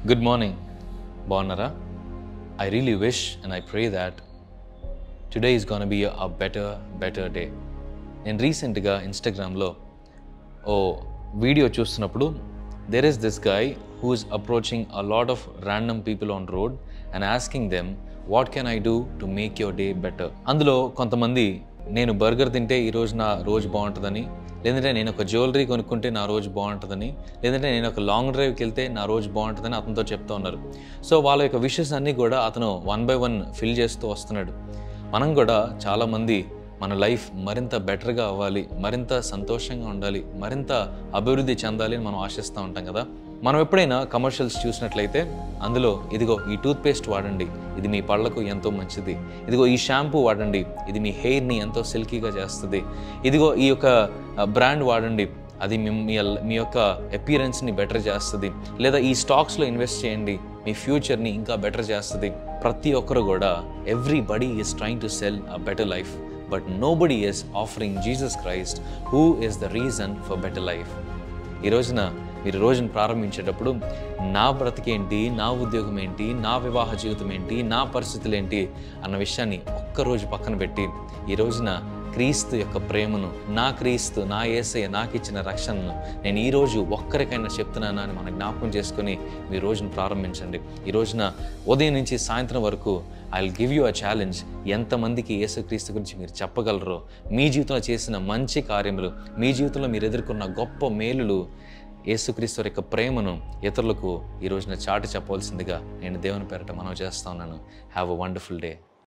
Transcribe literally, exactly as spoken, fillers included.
Good morning, Bonara. I really wish and I pray that today is going to be a better, better day. నేను రీసెంట్గా ఇన్స్టాగ్రామ్లో ఓ video చూస్తున్నప్పుడు there is this guy who is approaching a lot of random people on road and asking them, what can I do to make your day better? అందులో కొంతమంది నేను burger తింటే ఈరోజు నా రోజు బాగుంటుందని, లేదంటే నేను ఒక జ్యువెలరీ కొనుక్కుంటే నా రోజు బాగుంటుందని, లేదంటే నేను ఒక లాంగ్ డ్రైవ్కి వెళ్తే నా రోజు బాగుంటుందని అతనితో చెప్తూ ఉన్నారు. సో వాళ్ళ యొక్క విషెస్ అన్నీ కూడా అతను వన్ బై వన్ ఫిల్ చేస్తూ వస్తున్నాడు. మనం కూడా చాలామంది మన లైఫ్ మరింత బెటర్గా అవ్వాలి, మరింత సంతోషంగా ఉండాలి, మరింత అభివృద్ధి చెందాలి అని మనం ఆశిస్తూ ఉంటాం కదా. మనం ఎప్పుడైనా కమర్షియల్స్ చూసినట్లయితే అందులో ఇదిగో ఈ టూత్పేస్ట్ వాడండి, ఇది మీ పళ్ళకు ఎంతో మంచిది, ఇదిగో ఈ షాంపూ వాడండి, ఇది మీ హెయిర్ని ఎంతో సిల్కీగా చేస్తుంది, ఇదిగో ఈ యొక్క బ్రాండ్ వాడండి, అది మీ మీ యొక్క అపియరెన్స్ని బెటర్ చేస్తుంది, లేదా ఈ స్టాక్స్లో ఇన్వెస్ట్ చేయండి, మీ ఫ్యూచర్ని ఇంకా బెటర్ చేస్తుంది. ప్రతి ఒక్కరు కూడా everybody is trying to sell a better life, but nobody is offering Jesus Christ who is the reason for better life. ఈ రోజున మీరు రోజును ప్రారంభించేటప్పుడు నా బ్రతికేంటి, నా ఉద్యోగం ఏంటి, నా వివాహ జీవితం ఏంటి, నా పరిస్థితులు ఏంటి అన్న విషయాన్ని ఒక్కరోజు పక్కన పెట్టి ఈ రోజున క్రీస్తు యొక్క ప్రేమను, నా క్రీస్తు, నా యేసయ్య నాకు ఇచ్చిన రక్షణను నేను ఈరోజు ఒక్కరికైనా చెప్తున్నానా అని మనం జ్ఞాపకం చేసుకొని మీ రోజును ప్రారంభించండి. ఈ రోజున ఉదయం నుంచి సాయంత్రం వరకు I will give you a challenge. ఎంతమందికి యేసుక్రీస్తు గురించి మీరు చెప్పగలరో, మీ జీవితంలో చేసిన మంచి కార్యములు, మీ జీవితంలో మీరు ఎదుర్కొన్న గొప్ప మేలులు, యేసుక్రీస్తు యొక్క ప్రేమను ఇతరులకు ఈ రోజున చాటి చెప్పవలసిందిగా నేను దేవుని పేరట మనవి చేస్తా ఉన్నాను. Have a wonderful day.